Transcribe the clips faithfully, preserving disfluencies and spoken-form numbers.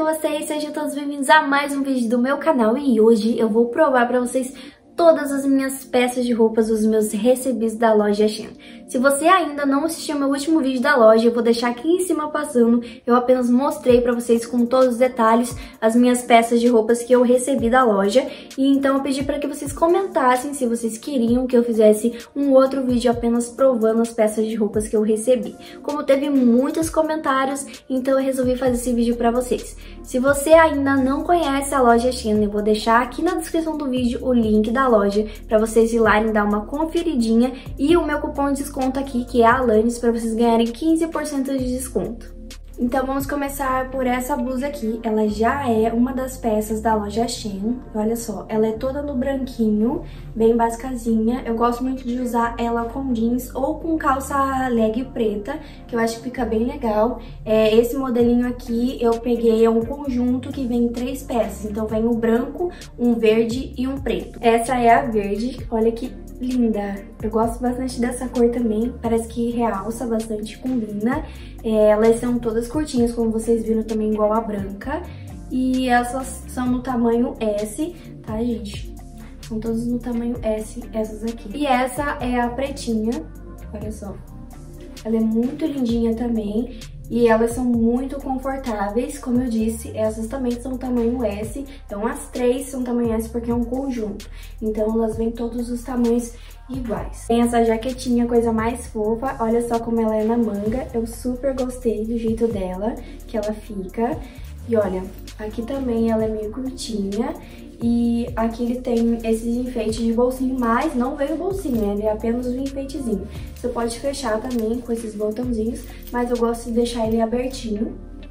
vocês? Sejam todos bem-vindos a mais um vídeo do meu canal e hoje eu vou provar pra vocês todas as minhas peças de roupas, os meus recebidos da loja Shein. Se você ainda não assistiu meu último vídeo da loja, eu vou deixar aqui em cima passando. Eu apenas mostrei pra vocês com todos os detalhes as minhas peças de roupas que eu recebi da loja. E então eu pedi pra que vocês comentassem se vocês queriam que eu fizesse um outro vídeo apenas provando as peças de roupas que eu recebi. Como teve muitos comentários, então eu resolvi fazer esse vídeo pra vocês. Se você ainda não conhece a loja Shein, eu vou deixar aqui na descrição do vídeo o link da loja para vocês ir lá e dar uma conferidinha e o meu cupom de desconto aqui, que é Alanis, para vocês ganharem quinze por cento de desconto. Então vamos começar por essa blusa aqui. Ela já é uma das peças da loja Shein. Olha só, ela é toda no branquinho, bem basicazinha. Eu gosto muito de usar ela com jeans ou com calça leg preta, que eu acho que fica bem legal. É, esse modelinho aqui eu peguei, é um conjunto que vem em três peças. Então vem o branco, um verde e um preto. Essa é a verde, olha que linda. Eu gosto bastante dessa cor também, parece que realça bastante, combina. É, elas são todas curtinhas, como vocês viram também, igual a branca. E elas são no tamanho S, tá, gente? São todas no tamanho S, essas aqui. E essa é a pretinha, olha só. Ela é muito lindinha também. E elas são muito confortáveis, como eu disse, essas também são tamanho S, então as três são tamanho S porque é um conjunto, então elas vêm todos os tamanhos iguais. Tem essa jaquetinha, coisa mais fofa, olha só como ela é na manga, eu super gostei do jeito dela, que ela fica. E olha, aqui também ela é meio curtinha. E aqui ele tem esses enfeites de bolsinho, mas não veio bolsinho, né? Ele é apenas um enfeitezinho. Você pode fechar também com esses botãozinhos, mas eu gosto de deixar ele abertinho.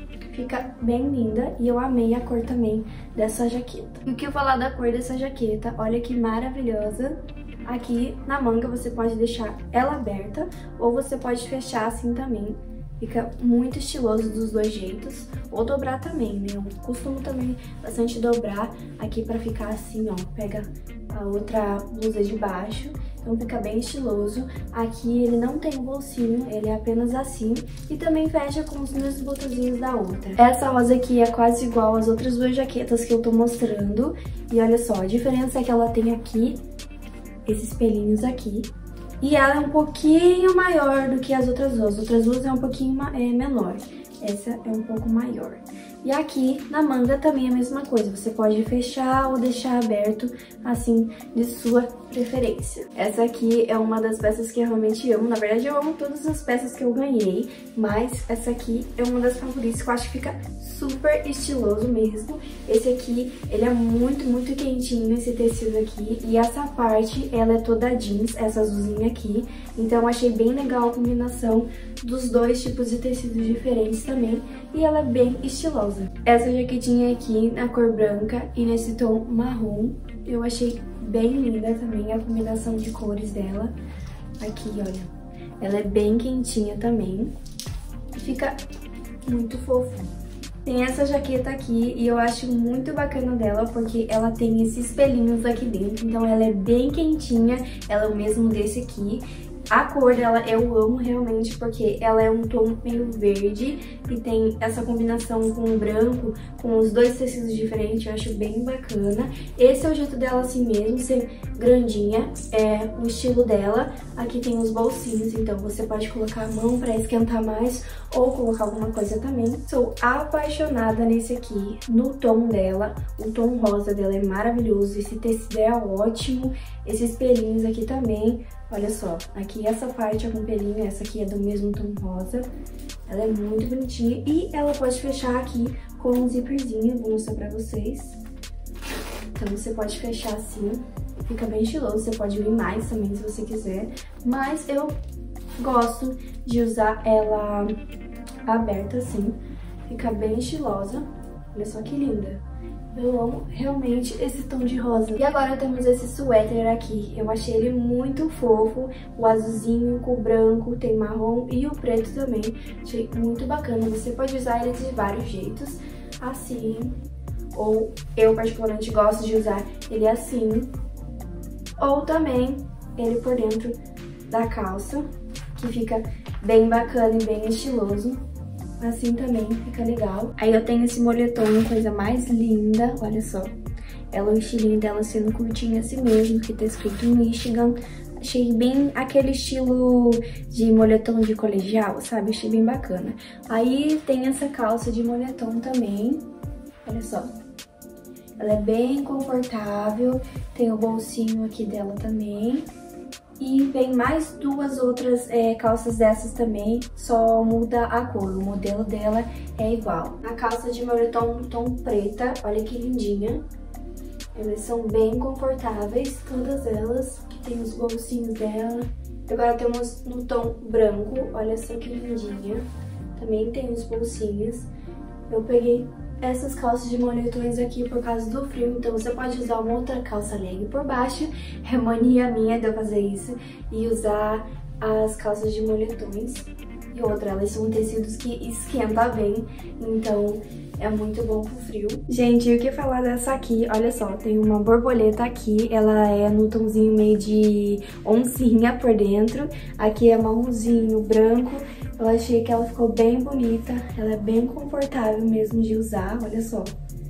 Fica bem linda e eu amei a cor também dessa jaqueta. E o que eu falar da cor dessa jaqueta, olha que maravilhosa. Aqui na manga você pode deixar ela aberta ou você pode fechar assim também. Fica muito estiloso dos dois jeitos, ou dobrar também, né? Eu costumo também bastante dobrar aqui pra ficar assim, ó. Pega a outra blusa de baixo, então fica bem estiloso. Aqui ele não tem bolsinho, ele é apenas assim, e também fecha com os mesmos botõezinhos da outra. Essa rosa aqui é quase igual às outras duas jaquetas que eu tô mostrando, e olha só, a diferença é que ela tem aqui esses espelhinhos aqui. E ela é um pouquinho maior do que as outras duas. As outras duas é um pouquinho é, menor. Essa é um pouco maior. E aqui na manga também é a mesma coisa. Você pode fechar ou deixar aberto, assim, de sua preferência. Essa aqui é uma das peças que eu realmente amo. Na verdade, eu amo todas as peças que eu ganhei. Mas essa aqui é uma das favoritas, que eu acho que fica super estiloso mesmo. Esse aqui, ele é muito, muito quentinho, esse tecido aqui. E essa parte, ela é toda jeans, essa azulzinha aqui. Então eu achei bem legal a combinação dos dois tipos de tecidos diferentes também. E ela é bem estilosa. Essa jaquetinha aqui na cor branca e nesse tom marrom, eu achei bem linda também a combinação de cores dela. Aqui, olha, ela é bem quentinha também. Fica muito fofa. Tem essa jaqueta aqui e eu acho muito bacana dela porque ela tem esses espelhinhos aqui dentro, então ela é bem quentinha, ela é o mesmo desse aqui. A cor dela eu amo realmente porque ela é um tom meio verde e tem essa combinação com o branco, com os dois tecidos diferentes, eu acho bem bacana. Esse é o jeito dela assim mesmo, ser grandinha, é o estilo dela. Aqui tem os bolsinhos, então você pode colocar a mão pra esquentar mais ou colocar alguma coisa também. Sou apaixonada nesse aqui, no tom dela, o tom rosa dela é maravilhoso, esse tecido é ótimo, esses pelinhos aqui também. Olha só, aqui essa parte é com pelinho, essa aqui é do mesmo tom rosa. Ela é muito bonitinha e ela pode fechar aqui com um zíperzinho, vou mostrar pra vocês. Então você pode fechar assim, fica bem estiloso, você pode vir mais também se você quiser. Mas eu gosto de usar ela aberta assim, fica bem estilosa. Olha só que linda. Eu amo realmente esse tom de rosa. E agora temos esse suéter aqui. Eu achei ele muito fofo. O azulzinho com o branco, tem marrom e o preto também. Achei muito bacana. Você pode usar ele de vários jeitos. Assim. Ou eu particularmente gosto de usar ele assim. Ou também ele por dentro da calça, que fica bem bacana e bem estiloso. assim também fica legal. Aí eu tenho esse moletom, coisa mais linda, olha só. Ela, o estilinho dela sendo curtinho assim mesmo, que tá escrito Michigan. Achei bem aquele estilo de moletom de colegial, sabe? Achei bem bacana. Aí tem essa calça de moletom também, olha só. Ela é bem confortável, tem o bolsinho aqui dela também. E vem mais duas outras é, calças dessas também, só muda a cor, o modelo dela é igual. A calça de moletom tom preta, olha que lindinha. Elas são bem confortáveis, todas elas, que tem os bolsinhos dela. Agora temos no tom branco, olha só que lindinha. Também tem os bolsinhos. Eu peguei essas calças de moletões aqui por causa do frio, então você pode usar uma outra calça leg por baixo. É mania minha de eu fazer isso e usar as calças de moletões. E outra, elas são tecidos que esquenta bem, então é muito bom pro frio. Gente, e o que falar dessa aqui? Olha só, tem uma borboleta aqui, ela é no tomzinho meio de oncinha por dentro. Aqui é marronzinho, branco. Eu achei que ela ficou bem bonita, ela é bem confortável mesmo de usar, olha só.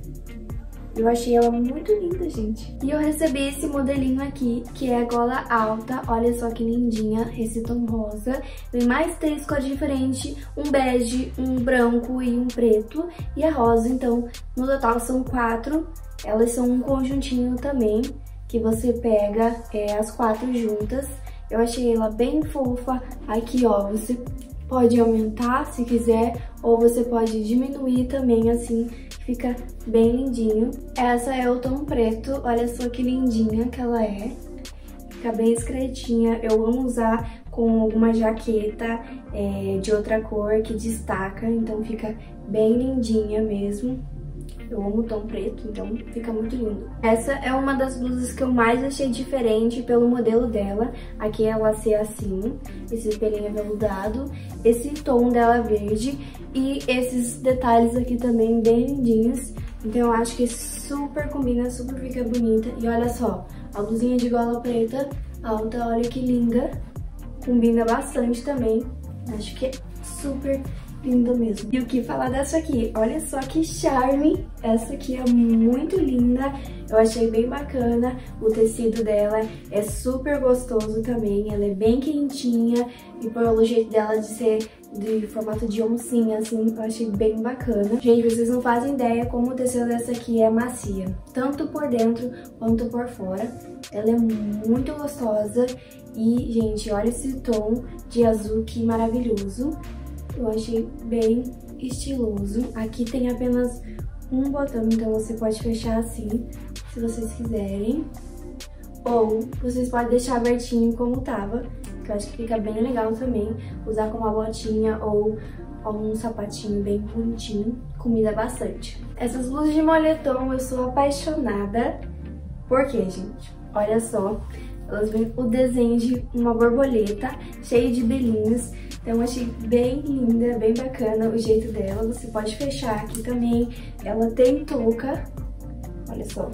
Eu achei ela muito linda, gente. E eu recebi esse modelinho aqui, que é a gola alta. Olha só que lindinha, esse tom rosa. Tem mais três cores diferentes, um bege, um branco e um preto. E a rosa, então, no total são quatro. Elas são um conjuntinho também, que você pega é, as quatro juntas. Eu achei ela bem fofa. Aqui, ó, você pode aumentar se quiser, ou você pode diminuir também, assim, fica bem lindinho. Essa é o tom preto, olha só que lindinha que ela é. Fica bem discretinha, eu amo usar com alguma jaqueta é, de outra cor que destaca, então fica bem lindinha mesmo. Eu amo o tom preto, então fica muito lindo. Essa é uma das blusas que eu mais achei diferente pelo modelo dela. Aqui ela ser assim, esse pelinho aveludado, esse tom dela verde e esses detalhes aqui também bem lindinhos. Então eu acho que super combina, super fica bonita. E olha só, a blusinha de gola preta alta, olha que linda. Combina bastante também, acho que é super linda mesmo. E o que falar dessa aqui? Olha só que charme! Essa aqui é muito linda, eu achei bem bacana. O tecido dela é super gostoso também, ela é bem quentinha e pelo jeito dela de ser de formato de oncinha, assim, eu achei bem bacana. Gente, vocês não fazem ideia como o tecido dessa aqui é macia, tanto por dentro quanto por fora. Ela é muito gostosa e, gente, olha esse tom de azul que maravilhoso. Eu achei bem estiloso. Aqui tem apenas um botão, então você pode fechar assim, se vocês quiserem. Ou vocês podem deixar abertinho como tava, que eu acho que fica bem legal também. Usar com uma botinha ou um sapatinho bem bonitinho, combina bastante. Essas blusas de moletom eu sou apaixonada. Por quê, gente? Olha só, elas vêm o desenho de uma borboleta cheia de brilhinhos. Então eu achei bem linda, bem bacana o jeito dela. Você pode fechar aqui também. Ela tem touca, olha só.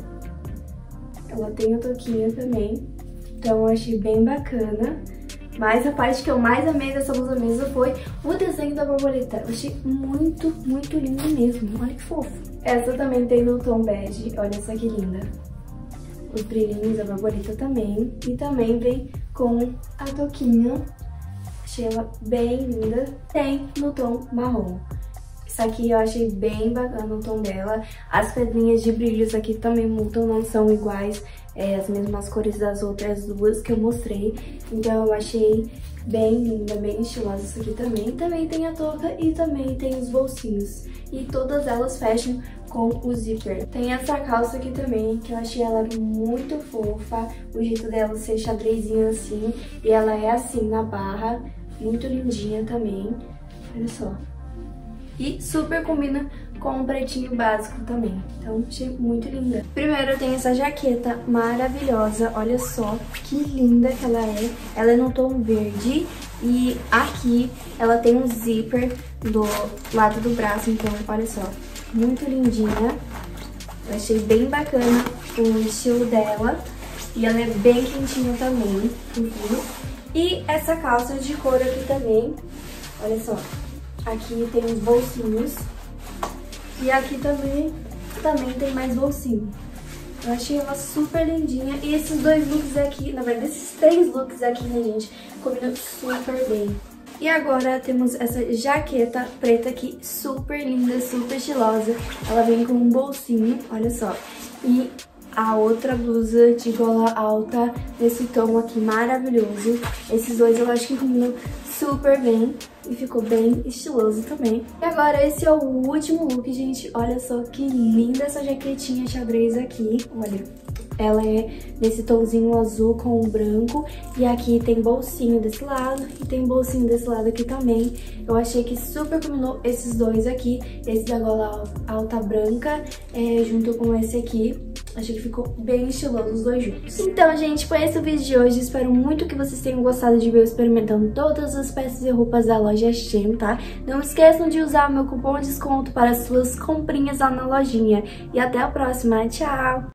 Ela tem a touquinha também. Então eu achei bem bacana. Mas a parte que eu mais amei dessa blusa mesmo foi o desenho da borboleta. Eu achei muito, muito lindo mesmo. Olha que fofo. Essa também tem no tom bege. Olha só que linda. Os brilhinhos da borboleta também. E também vem com a touquinha. Achei ela bem linda. Tem no tom marrom. Isso aqui eu achei bem bacana o tom dela. As pedrinhas de brilhos aqui também mudam, não são iguais, é, as mesmas cores das outras duas que eu mostrei. Então eu achei bem linda, bem estilosa isso aqui também. Também tem a touca e também tem os bolsinhos. E todas elas fecham com o zíper. Tem essa calça aqui também, que eu achei ela muito fofa. O jeito dela ser xadrezinho assim. E ela é assim na barra. Muito lindinha também. Olha só. E super combina com o pretinho básico também. Então, achei muito linda. Primeiro, eu tenho essa jaqueta maravilhosa. Olha só que linda que ela é. Ela é no tom verde. E aqui ela tem um zíper do lado do braço. Então, olha só. Muito lindinha. Eu achei bem bacana o estilo dela. E ela é bem quentinha também. Enfim. E essa calça de couro aqui também, olha só, Aqui tem os bolsinhos. E aqui também, também tem mais bolsinho. Eu achei ela super lindinha. E esses dois looks aqui, na verdade, esses três looks aqui, né, gente, combinam super bem. E agora temos essa jaqueta preta aqui, super linda, super estilosa. Ela vem com um bolsinho, olha só. E a outra blusa de gola alta, nesse tom aqui maravilhoso. Esses dois eu acho que combinam super bem e ficou bem estiloso também. E agora esse é o último look, gente. Olha só que linda essa jaquetinha xadrez aqui, olha. Ela é nesse tomzinho azul com o branco. E aqui tem bolsinho desse lado e tem bolsinho desse lado aqui também. Eu achei que super combinou esses dois aqui. Esse da gola alta branca é, junto com esse aqui. Achei que ficou bem estiloso os dois juntos. Então, gente, foi esse o vídeo de hoje. Espero muito que vocês tenham gostado de ver eu experimentando todas as peças e roupas da loja Shein, tá? Não esqueçam de usar o meu cupom de desconto para as suas comprinhas lá na lojinha. E até a próxima. Tchau!